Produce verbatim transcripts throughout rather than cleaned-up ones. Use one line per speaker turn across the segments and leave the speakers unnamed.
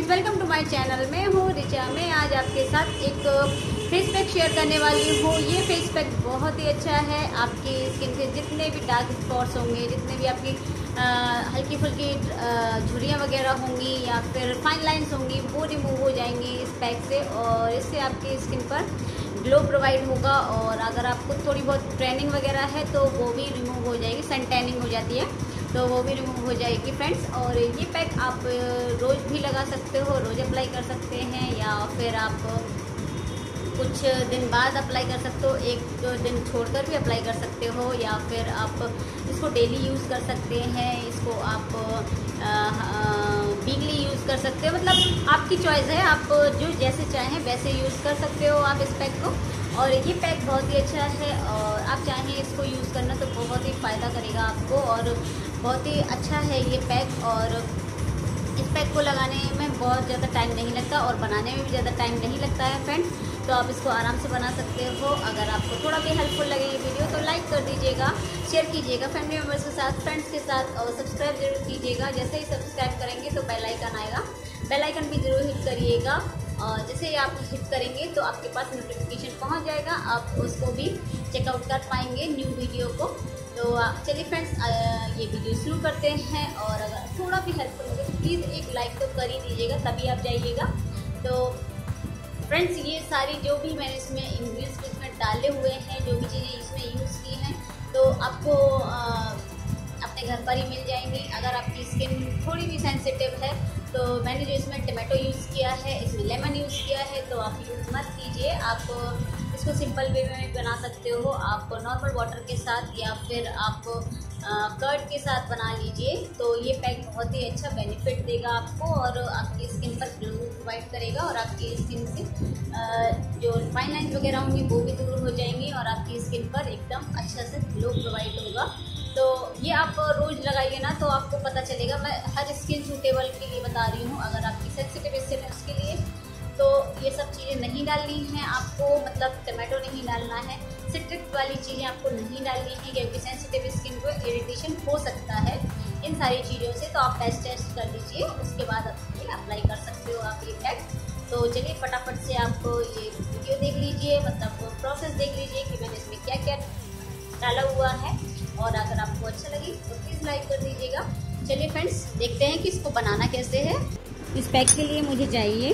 Friends, welcome to my channel. मैं हूँ रिचा। मैं आज आपके साथ एक फेस पैक शेयर करने वाली हूँ। ये फेस पैक बहुत ही अच्छा है। आपकी स्किन के जितने भी डार्क स्पॉट्स होंगे, जितने भी आपकी आ, हल्की फुल्की झुर्रियाँ वगैरह होंगी या फिर फाइन लाइंस होंगी, वो रिमूव हो जाएंगी इस पैक से। और इससे आपकी स्किन पर ग्लो प्रोवाइड होगा। और अगर आपको थोड़ी बहुत ट्रेनिंग वगैरह है तो वो भी रिमूव हो जाएगी। सन टैनिंग हो जाती है तो वो भी रिमूव हो जाएगी फ्रेंड्स। और ये पैक आप रोज़ भी लगा सकते हो, रोज़ अप्लाई कर सकते हैं, या फिर आप कुछ दिन बाद अप्लाई कर सकते हो, एक दो दिन छोड़कर भी अप्लाई कर सकते हो, या फिर आप इसको डेली यूज़ कर सकते हैं। इसको आप वीकली यूज़ कर सकते हो, मतलब आपकी चॉइस है। आप जो जैसे चाहें वैसे यूज़ कर सकते हो आप इस पैक को। और ये पैक बहुत ही अच्छा है और आप चाहें इसको यूज़ करना तो बहुत ही फ़ायदा करेगा आपको। और बहुत ही अच्छा है ये पैक। और इस पैक को लगाने में बहुत ज़्यादा टाइम नहीं लगता और बनाने में भी ज़्यादा टाइम नहीं लगता है फ्रेंड्स। तो आप इसको आराम से बना सकते हो। अगर आपको थोड़ा भी हेल्पफुल लगे ये वीडियो तो लाइक कर दीजिएगा, शेयर कीजिएगा फैमिली मेम्बर्स के साथ, फ्रेंड्स के साथ, और सब्सक्राइब जरूर कीजिएगा। जैसे ही सब्सक्राइब करेंगे तो बेल आइकन आएगा, बेल आइकन भी जरूर हिट करिएगा। और जैसे ही आप हिट करेंगे तो आपके पास नोटिफिकेशन पहुंच जाएगा, आप उसको भी चेकआउट कर पाएंगे न्यू वीडियो को। तो चलिए फ्रेंड्स, ये वीडियो शुरू करते हैं। और अगर थोड़ा भी हेल्पफुल लगे तो प्लीज़ एक लाइक तो कर ही दीजिएगा, तभी आप जाइएगा। तो फ्रेंड्स, ये सारी जो भी मैंने इसमें इंग्रेडिएंट्स इसमें डाले हुए हैं, जो भी चीज़ें इसमें यूज़ की हैं, तो आपको आ, अपने घर पर ही मिल जाएंगी। अगर आपकी स्किन थोड़ी भी सेंसिटिव है तो मैंने जो इसमें टमाटो यूज़ किया है, इसमें लेमन यूज़ किया है, तो आप यूज़ मत कीजिए। आप इसको सिंपल वे में बना सकते हो, आप नॉर्मल वाटर के साथ या फिर आप कर्ड के साथ बना लीजिए। तो ये पैक बहुत ही अच्छा बेनिफिट देगा आपको और आपकी स्किन पर ग्लो प्रोवाइड करेगा। और आपकी स्किन से आ, जो फाइन लाइन्स वगैरह होंगी वो भी दूर हो जाएंगी और आपकी स्किन पर एकदम अच्छा से ग्लो प्रोवाइड होगा। तो ये आप रोज़ लगाइए ना तो आपको पता चलेगा। मैं हर स्किन सूटेबल के लिए बता रही हूँ। अगर आपकी सेंसिटिव स्किन है उसके लिए तो ये सब चीज़ें नहीं डालनी हैं आपको, मतलब टमाटो नहीं डालना है, सिट्रिक वाली चीज़ें आपको नहीं डालनी है, क्योंकि सेंसिटिव स्किन को इरिटेशन हो सकता है इन सारी चीज़ों से। तो आप टेस्ट टेस्ट कर लीजिए, उसके बाद आप ये अप्लाई कर सकते हो आप ये पैक। तो चलिए फटाफट से आप ये वीडियो देख लीजिए, मतलब प्रोसेस देख लीजिए कि मैंने इसमें क्या क्या डाला हुआ है। और अगर आपको अच्छा लगे तो प्लीज़ लाइक कर दीजिएगा। चलिए फ्रेंड्स, देखते हैं कि इसको बनाना कैसे है। इस पैक के लिए मुझे चाहिए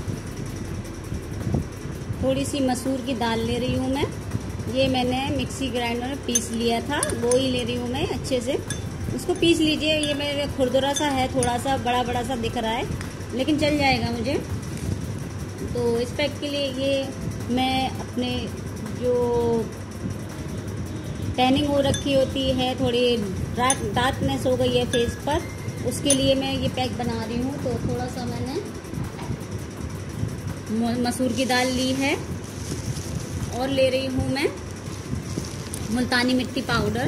थोड़ी सी मसूर की दाल ले रही हूँ मैं। ये मैंने मिक्सी ग्राइंडर में पीस लिया था, वो ही ले रही हूँ मैं अच्छे से। उसको पीस लीजिए। ये मेरे खुरदुरा सा है, थोड़ा सा बड़ा बड़ा सा दिख रहा है, लेकिन चल जाएगा मुझे। तो इस पैक के लिए ये मैं अपने जो टैनिंग हो रखी होती है, थोड़ी डार्क डार्कनेस हो गई है फेस पर, उसके लिए मैं ये पैक बना रही हूँ। तो थोड़ा सा मैंने मसूर की दाल ली है और ले रही हूँ मैं मुल्तानी मिट्टी पाउडर।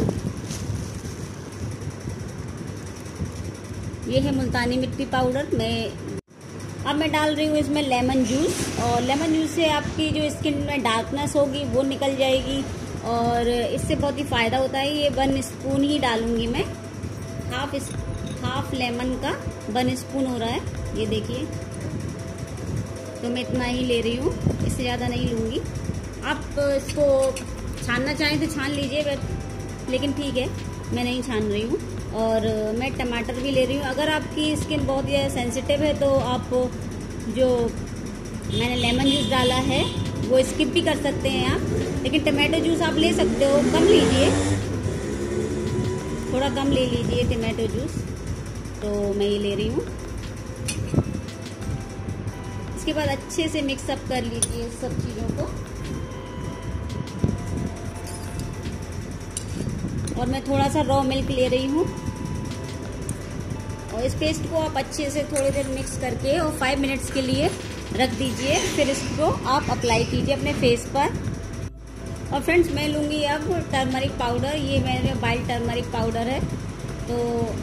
ये है मुल्तानी मिट्टी पाउडर। मैं अब मैं डाल रही हूँ इसमें लेमन जूस। और लेमन जूस से आपकी जो स्किन में डार्कनेस होगी वो निकल जाएगी और इससे बहुत ही फ़ायदा होता है। ये वन स्पून ही डालूंगी मैं, हाफ इस हाफ लेमन का वन स्पून हो रहा है, ये देखिए। तो मैं इतना ही ले रही हूँ, इससे ज़्यादा नहीं लूँगी। आप इसको छानना चाहें तो छान लीजिए, लेकिन ठीक है मैं नहीं छान रही हूँ। और मैं टमाटर भी ले रही हूँ। अगर आपकी स्किन बहुत ज़्यादा सेंसिटिव है तो आप जो मैंने लेमन जूस डाला है वो स्किप भी कर सकते हैं आप, लेकिन टमाटो जूस आप ले सकते हो। कम लीजिए, थोड़ा कम ले लीजिए टमाटो जूस। तो मैं ये ले रही हूँ। इसके बाद अच्छे से मिक्सअप कर लीजिए सब चीज़ों को। और मैं थोड़ा सा रॉ मिल्क ले रही हूँ। और इस पेस्ट को आप अच्छे से थोड़ी देर मिक्स करके और फाइव मिनट्स के लिए रख दीजिए। फिर इसको आप अप्लाई कीजिए अपने फेस पर। और फ्रेंड्स, मैं लूँगी अब टर्मरिक पाउडर। ये मेरे वाइल्ड टर्मरिक पाउडर है, तो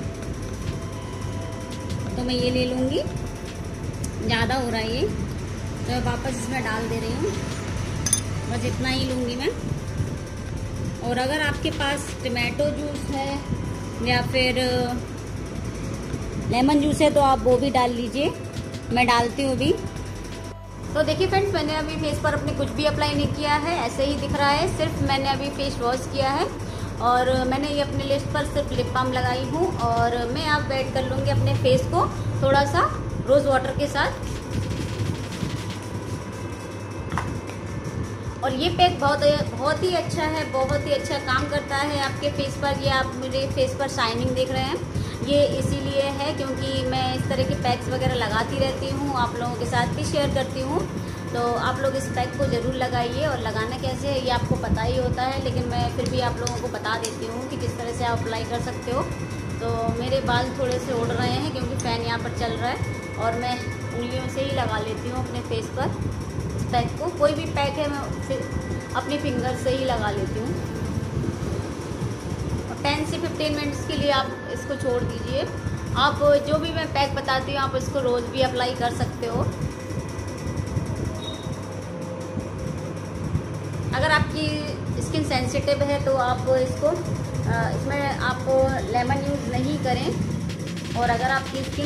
तो मैं ये ले लूँगी। ज़्यादा हो रहा है ये, तो मैं वापस इसमें डाल दे रही हूँ। बस इतना ही लूँगी मैं। और अगर आपके पास टमाटो जूस है या फिर लेमन जूस है तो आप वो भी डाल लीजिए। मैं डालती हूँ अभी। तो देखिए फ्रेंड्स, मैंने अभी फेस पर अपने कुछ भी अप्लाई नहीं किया है, ऐसे ही दिख रहा है। सिर्फ मैंने अभी फेस वॉश किया है और मैंने ये अपने लिप्स पर सिर्फ लिप बाम लगाई हूँ। और मैं अब वेट कर लूँगी अपने फेस को थोड़ा सा रोज़ वाटर के साथ। और ये पैक बहुत बहुत ही अच्छा है, बहुत ही अच्छा काम करता है आपके फेस पर। ये आप मेरे फेस पर शाइनिंग देख रहे हैं, ये इसीलिए है क्योंकि मैं इस तरह के पैक्स वगैरह लगाती रहती हूँ, आप लोगों के साथ भी शेयर करती हूँ। तो आप लोग इस पैक को ज़रूर लगाइए। और लगाना कैसे है ये आपको पता ही होता है, लेकिन मैं फिर भी आप लोगों को बता देती हूँ कि किस तरह से आप अप्लाई कर सकते हो। तो मेरे बाल थोड़े से उड़ रहे हैं क्योंकि फ़ैन यहाँ पर चल रहा है और मैं उंगलियों से ही लगा लेती हूँ अपने फेस पर इस पैक को। कोई भी पैक है मैं फिर अपनी फिंगर से ही लगा लेती हूँ। और टेन से फिफ्टीन मिनट्स के लिए आप इसको छोड़ दीजिए। आप जो भी मैं पैक बताती हूँ आप इसको रोज़ भी अप्लाई कर सकते हो। अगर आपकी स्किन सेंसिटिव है तो आप इसको इसमें आप लेमन यूज़ नहीं करें। और अगर आपकी स्किन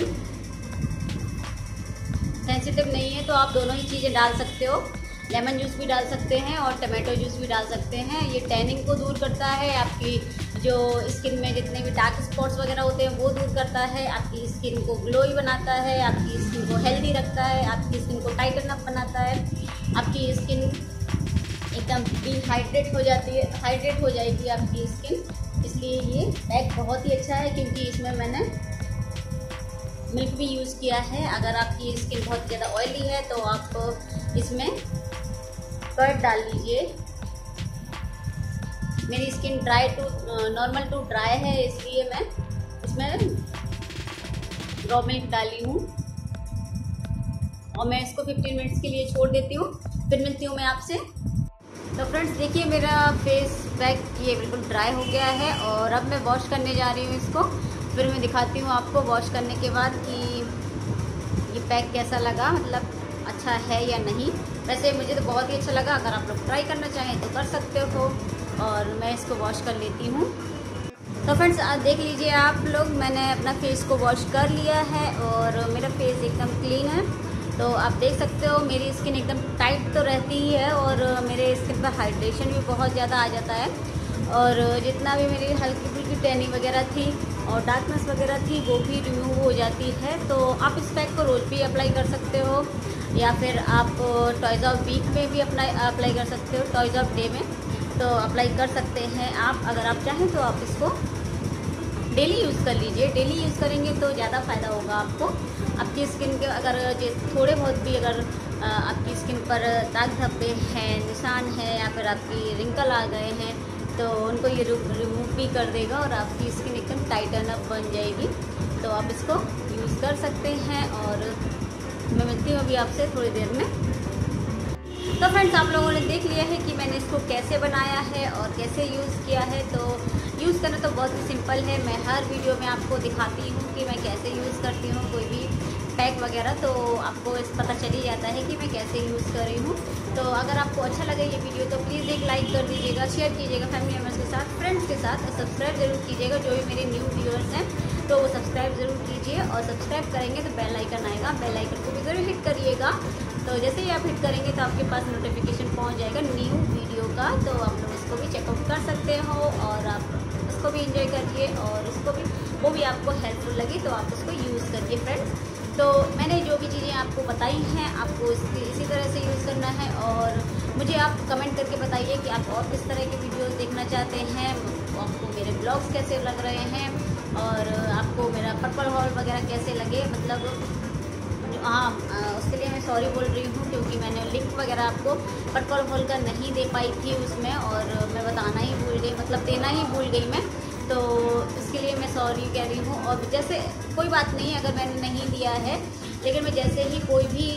सेंसिटिव नहीं है तो आप दोनों ही चीज़ें डाल सकते हो। लेमन जूस भी डाल सकते हैं और टमाटो जूस भी डाल सकते हैं। ये टैनिंग को दूर करता है, आपकी जो स्किन में जितने भी डार्क स्पॉट्स वगैरह होते हैं वो दूर करता है, आपकी स्किन को ग्लोई बनाता है, आपकी स्किन को हेल्दी रखता है, आपकी स्किन को टाइटन अप बनाता है, आपकी स्किन एकदम डिहाइड्रेट हो जाती है, हाइड्रेट हो जाएगी आपकी स्किन। इसलिए ये पैक बहुत ही अच्छा है क्योंकि इसमें मैंने मिल्क भी यूज़ किया है। अगर आपकी स्किन बहुत ज़्यादा ऑयली है तो आप इसमें कर्ड डाल लीजिए। मेरी skin dry to normal to dry है, इसलिए मैं इसमें रॉ मिल्क डाली हूँ और मैं इसको फिफ्टीन मिनट्स के लिए छोड़ देती हूँ। फिर मिलती हूँ मैं आपसे। तो फ्रेंड्स देखिए, मेरा फेस पैक ये बिल्कुल ड्राई हो गया है और अब मैं वॉश करने जा रही हूँ इसको। फिर मैं दिखाती हूँ आपको वॉश करने के बाद कि ये पैक कैसा लगा, मतलब अच्छा है या नहीं। वैसे मुझे तो बहुत ही अच्छा लगा। अगर आप लोग ट्राई करना चाहें तो कर सकते हो। और मैं इसको वॉश कर लेती हूँ। तो फ्रेंड्स देख लीजिए आप लोग, मैंने अपना फेस को वॉश कर लिया है और मेरा फेस एकदम क्लीन है। तो आप देख सकते हो मेरी स्किन एकदम टाइट तो रहती ही है और मेरे स्किन पर हाइड्रेशन भी बहुत ज़्यादा आ जाता है। और जितना भी मेरी हल्की फुल्की टैनिंग वगैरह थी और डार्कनेस वगैरह थी वो भी रिमूव हो जाती है। तो आप इस पैक को रोज़ भी अप्लाई कर सकते हो या फिर आप टॉयज़ ऑफ वीक में भी अपना अप्लाई कर सकते हो, टॉयज़ ऑफ डे में तो अप्लाई कर सकते हैं आप। अगर आप चाहें तो आप इसको डेली यूज़ कर लीजिए। डेली यूज़ करेंगे तो ज़्यादा फ़ायदा होगा आपको। आपकी स्किन के अगर थोड़े बहुत भी अगर आपकी स्किन पर दाग धब्बे हैं, निशान है या फिर आपकी रिंकल आ गए हैं तो उनको ये रिमूव भी कर देगा और आपकी स्किन एकदम टाइटन अप बन जाएगी। तो आप इसको यूज़ कर सकते हैं और मैं मिलती हूँ अभी आपसे थोड़ी देर में। तो फ्रेंड्स आप लोगों ने देख लिया है कि मैंने इसको कैसे बनाया है और कैसे यूज़ किया है। तो यूज़ करना तो बहुत ही सिंपल है। मैं हर वीडियो में आपको दिखाती हूँ कि मैं कैसे यूज़ करती हूँ कोई भी पैक वगैरह, तो आपको इस पता चल ही जाता है कि मैं कैसे यूज़ कर रही हूँ। तो अगर आपको अच्छा लगे ये वीडियो तो प्लीज़ एक लाइक कर दीजिएगा, शेयर कीजिएगा फैमिली मेम्बर्स के साथ, फ्रेंड्स के साथ, और सब्सक्राइब जरूर कीजिएगा। जो भी मेरे न्यू व्यूअर्स हैं तो वो सब्सक्राइब ज़रूर कीजिए और सब्सक्राइब करेंगे तो बेल आइकन आएगा, बेल आइकन को भी ज़रूर हिट करिएगा। तो जैसे ही आप हिट करेंगे तो आपके पास नोटिफिकेशन पहुंच जाएगा न्यू वीडियो का। तो आप लोग इसको भी चेकआउट कर सकते हो और आप इसको भी एंजॉय करिए और उसको भी वो भी आपको हेल्पफुल लगी तो आप उसको यूज़ करिए फ्रेंड्स। तो मैंने जो भी चीज़ें आपको बताई हैं आपको इसकी इसी तरह से यूज़ करना है। और मुझे आप कमेंट करके बताइए कि आप और किस तरह के वीडियोस देखना चाहते हैं, आपको मेरे ब्लॉग्स कैसे लग रहे हैं और आपको मेरा पर्पल हॉल वगैरह कैसे लगे। मतलब हाँ, उसके लिए मैं सॉरी बोल रही हूँ क्योंकि मैंने लिंक वगैरह आपको पर्पल हॉल का नहीं दे पाई थी उसमें और मैं बताना ही भूल गई, मतलब देना ही भूल गई मैं। तो इसके लिए मैं सॉरी कह रही हूँ। और जैसे कोई बात नहीं अगर मैंने नहीं दिया है, लेकिन मैं जैसे ही कोई भी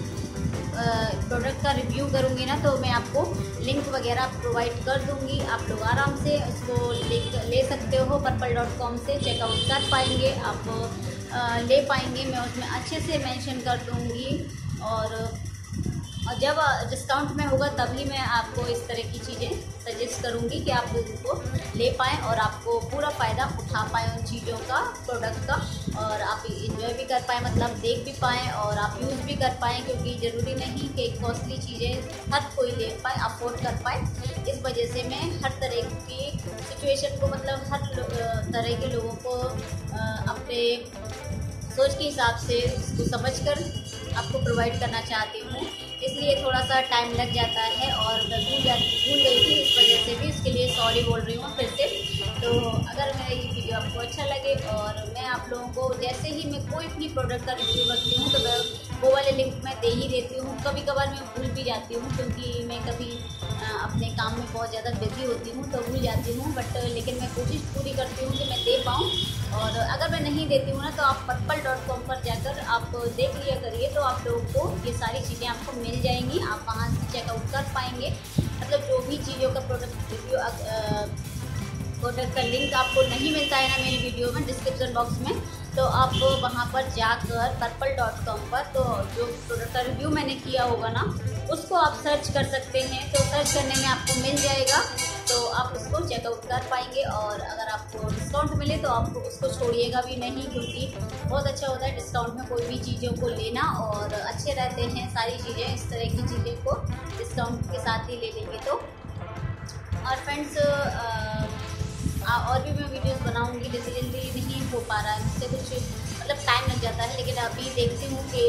प्रोडक्ट का रिव्यू करूँगी ना तो मैं आपको लिंक वगैरह प्रोवाइड कर दूँगी। आप लोग आराम से उसको ले ले सकते हो, पर्पल डॉट कॉम से चेकआउट कर पाएंगे, आप आ, ले पाएंगे। मैं उसमें अच्छे से मेंशन कर दूँगी और और जब डिस्काउंट में होगा तभी मैं आपको इस तरह की चीज़ें सजेस्ट करूँगी कि आप उनको ले पाएँ और आपको पूरा फ़ायदा उठा पाएँ उन चीज़ों का, प्रोडक्ट का। और आप इंजॉय भी कर पाएँ, मतलब देख भी पाएँ और आप यूज़ भी कर पाएँ, क्योंकि ज़रूरी नहीं कि कॉस्टली चीज़ें हर कोई ले पाए, अफोर्ड कर पाए। इस वजह से मैं हर तरह की सिचुएशन को, मतलब हर तरह के लोगों को अपने सोच के हिसाब से उसको समझकर आपको प्रोवाइड करना चाहती हूँ। इसलिए थोड़ा सा टाइम लग जाता है और भूल जा भूल गई थी, इस वजह से भी इसके लिए सॉरी बोल रही हूँ फिर से। तो अगर मेरा ये वीडियो आपको अच्छा लगे, और मैं आप लोगों को जैसे ही मैं कोई भी प्रोडक्ट का रिव्यू करती हूँ तो मैं वो वाले लिंक मैं दे ही देती हूँ। कभी कभार मैं भूल भी जाती हूँ, क्योंकि मैं कभी अपने काम में बहुत ज़्यादा बिजी होती हूँ तो भूल जाती हूँ, बट लेकिन मैं कोशिश पूरी करती हूँ कि मैं दे पाऊँ। और अगर मैं नहीं देती हूँ ना, तो आप पर्पल डॉट कॉम पर जाकर आप देख लिया करिए, तो आप लोगों को ये सारी चीज़ें आपको मिल जाएंगी, आप वहाँ से चेकआउट कर पाएंगे। मतलब जो भी चीज़ों का प्रोडक्ट रिव्यू प्रोडक्ट का लिंक आपको नहीं मिलता है ना मेरी वीडियो में डिस्क्रिप्शन बॉक्स में, तो आप वहाँ पर जाकर पर्पल डॉट कॉम पर तो जो प्रोडक्ट का रिव्यू मैंने किया होगा ना, उसको आप सर्च कर सकते हैं। तो सर्च करने में आपको मिल जाएगा, तो आप उसको चेकआउट कर पाएंगे। और अगर आपको डिस्काउंट मिले तो आप उसको छोड़िएगा भी नहीं, क्योंकि बहुत अच्छा होता है डिस्काउंट में कोई भी चीज़ों को लेना, और अच्छे रहते हैं सारी चीज़ें। इस तरह की चीज़ें को डिस्काउंट के साथ ही ले लेंगे तो। और फ्रेंड्स, और भी मैं वीडियोस बनाऊंगी, जैसे जल्दी नहीं हो पा रहा है मुझसे, कुछ मतलब टाइम लग जाता है, लेकिन अभी देखती हूँ कि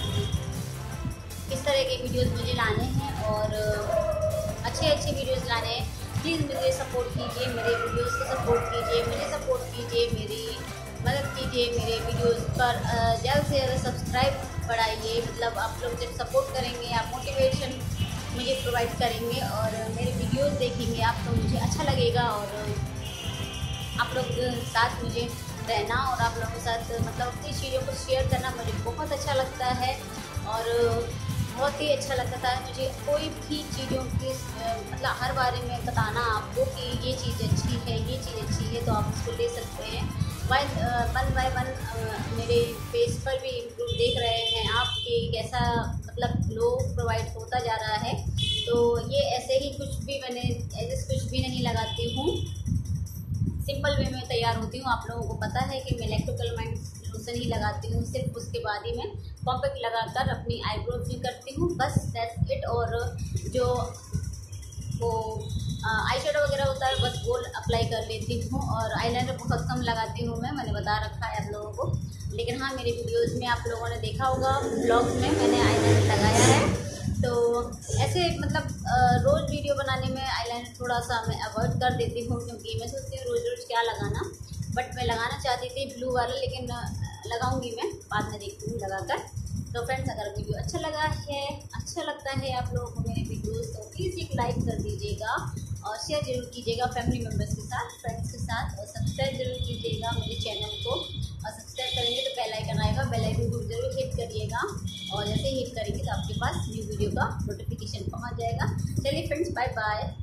किस तरह के वीडियोस मुझे लाने हैं और अच्छे अच्छे वीडियोस लाने हैं। प्लीज़ मुझे सपोर्ट कीजिए, मेरे वीडियोस को सपोर्ट कीजिए, मुझे सपोर्ट कीजिए, मेरी मदद कीजिए, मेरे वीडियोस पर ज़्यादा से ज़्यादा सब्सक्राइब बढ़ाइए। मतलब आप लोग जब सपोर्ट करेंगे, आप मोटिवेशन मुझे प्रोवाइड करेंगे और मेरे वीडियोस देखेंगे आप, तो मुझे अच्छा लगेगा। और आप लोग के साथ मुझे रहना और आप लोगों के साथ मतलब अपनी चीज़ों को शेयर करना मुझे बहुत अच्छा लगता है, और बहुत ही अच्छा लगता था मुझे कोई भी चीज़ों की मतलब हर बारे में बताना आपको कि ये चीज़ अच्छी है, ये चीज़ अच्छी है, तो आप उसको ले सकते हैं। वन वन बाय वन मेरे पेज पर भी इम्प्रूव देख रहे हैं आप कि कैसा मतलब ग्लो प्रोवाइड होता जा रहा है। तो ये ऐसे ही कुछ भी मैंने ऐसे कुछ भी नहीं लगाती हूँ, सिंपल वे में तैयार होती हूँ। आप लोगों को पता है कि मैं इलेक्ट्रिकल लोशन ही लगाती हूँ सिर्फ, उसके बाद ही मैं कॉम्पैक्ट लगाकर अपनी आईब्रो भी करती हूँ, बस दैट्स इट। और जो वो आई शेडो वगैरह होता है बस वो अप्लाई कर लेती हूँ, और आईलाइनर बहुत कम लगाती हूँ मैं, मैंने बता रखा है आप लोगों को। लेकिन हाँ, मेरे वीडियोज़ में आप लोगों ने देखा होगा, ब्लॉग्स में मैंने आईलाइनर लगाया है। तो ऐसे मतलब रोज़ वीडियो बनाने में आईलाइनर थोड़ा सा मैं अवॉइड कर देती हूँ, क्योंकि मैं सोचती हूँ रोज़ रोज़ क्या लगाना, बट मैं लगाना चाहती थी ब्लू वाला, लेकिन लगाऊंगी मैं बाद में, देखती हूँ लगाकर। तो फ्रेंड्स, अगर वीडियो अच्छा लगा है, अच्छा लगता है आप लोगों को मेरे वीडियोस, तो प्लीज़ एक लाइक कर दीजिएगा और शेयर जरूर कीजिएगा फैमिली मेम्बर्स के साथ, फ्रेंड्स के साथ, और सब्सक्राइब जरूर कीजिएगा मेरे चैनल को। और सब्सक्राइब करेंगे तो बेल आइकन आएगा, बेल आइकन को जरूर हिट करिएगा, और जैसे ही हिट करेंगे तो आपके पास न्यू वीडियो का नोटिफिकेशन पहुंच जाएगा। चलिए फ्रेंड्स, बाय बाय।